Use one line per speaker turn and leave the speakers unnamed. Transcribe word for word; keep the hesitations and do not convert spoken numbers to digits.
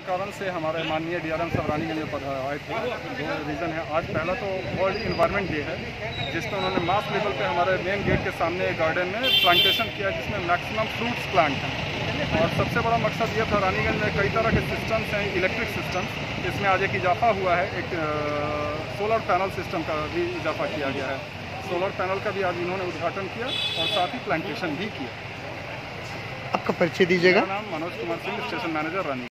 कारण से हमारे माननीय डी आर एम साहब रानीगंज पर आए थे। दो रीज़न है। आज पहला तो वर्ल्ड इन्वायरमेंट डे है, जिसमें उन्होंने मास लेवल पे हमारे मेन गेट के सामने गार्डन में प्लांटेशन किया, जिसमें मैक्सिमम फ्रूट्स प्लांट हैं। और सबसे बड़ा मकसद ये था, रानीगंज में कई तरह के सिस्टम्स हैं, इलेक्ट्रिक सिस्टम, इसमें आज एक इजाफा हुआ है, एक सोलर पैनल सिस्टम का भी इजाफा किया गया है। सोलर पैनल का भी आज इन्होंने उद्घाटन किया और साथ ही प्लांटेशन भी किया।
आपका परिचय दीजिएगा।
मेरा नाम मनोज कुमार सिंह, स्टेशन मैनेजर रानी।